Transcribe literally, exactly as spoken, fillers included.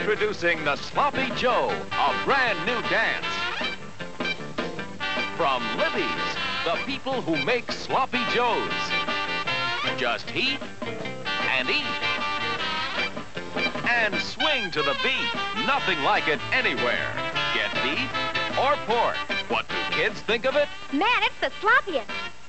Introducing the Sloppy Joe, a brand new dance. From Libby's, the people who make Sloppy Joes. Just heat and eat. And swing to the beat. Nothing like it anywhere. Get beef or pork. What do kids think of it? Man, it's the sloppiest.